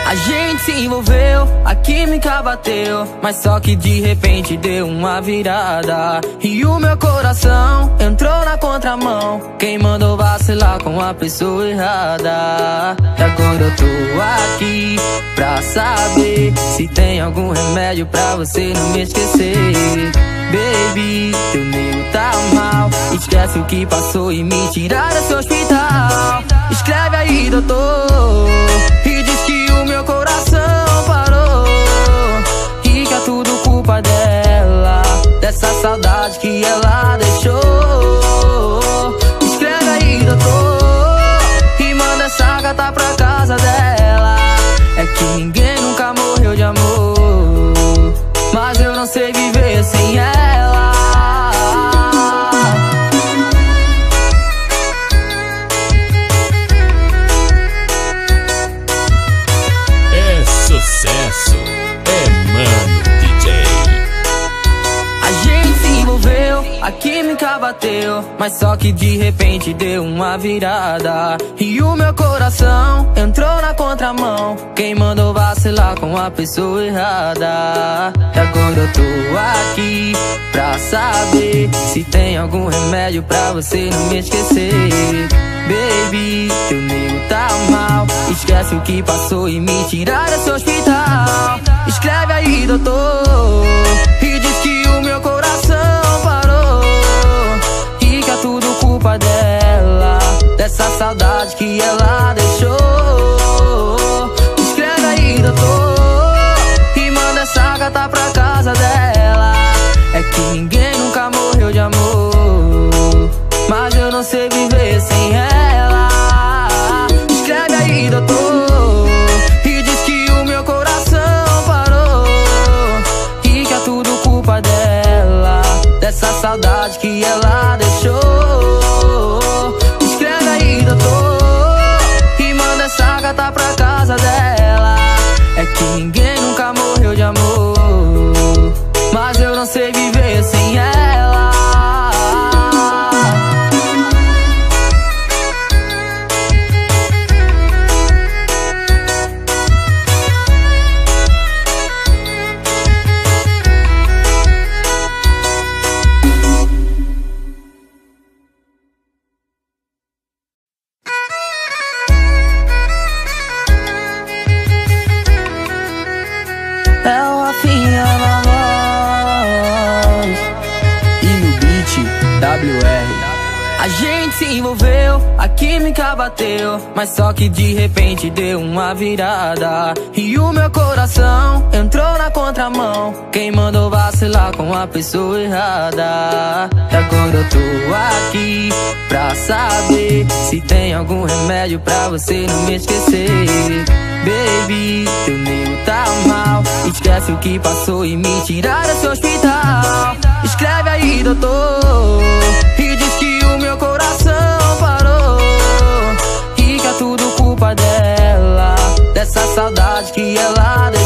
A gente se envolveu, a química bateu, mas só que de repente deu uma virada e o meu coração entrou na contramão. Quem mandou vacilar com a pessoa errada? E agora eu tô aqui pra saber se tem algum remédio pra você não me esquecer. Baby, teu nego tá mal, esquece o que passou e me tirar desse hospital. Escreve aí, doutor, e diz que o meu coração parou e que é tudo culpa dela, dessa saudade que ela deixou. Escreve aí, doutor, e manda essa gata pra casa dela. É que ninguém nunca morreu de amor, mas eu não sei viver sem ela. É sucesso, é Mano DJ. A gente se envolveu, a química bateu, mas só que de repente deu uma virada e o meu coração entrou na contramão. Quem mandou vacilar com a pessoa errada? E agora eu tô aqui pra saber se tem algum remédio pra você não me esquecer. Baby, teu nego tá mal, esquece o que passou e me tirar desse hospital. Escreve aí, doutor, e diz que o meu coração parou e que é tudo culpa dela, dessa saudade que ela deixou. Escreve aí, doutor, e manda essa gata pra casa dela. É que ninguém nunca morreu de amor, mas eu não sei viver sem ela. Escreve aí, doutor, e diz que o meu coração parou e que é tudo culpa dela, dessa saudade que ela deixou. Escreve aí, doutor, e manda essa gata pra casa dela. É que ninguém nunca morreu de amor, mas eu não sei viver sem ela. É o Rafinha na voz e no beat WR. A gente se envolveu, a química bateu, mas só que de repente deu uma virada e o meu coração entrou na contramão. Quem mandou vacilar com a pessoa errada? E agora eu tô aqui pra saber se tem algum remédio pra você não me esquecer. Baby, teu nego tá mal, esquece o que passou e me tirar desse hospital. Escreve aí, doutor, e diz que o meu coração parou e que é tudo culpa dela, dessa saudade que ela deixou.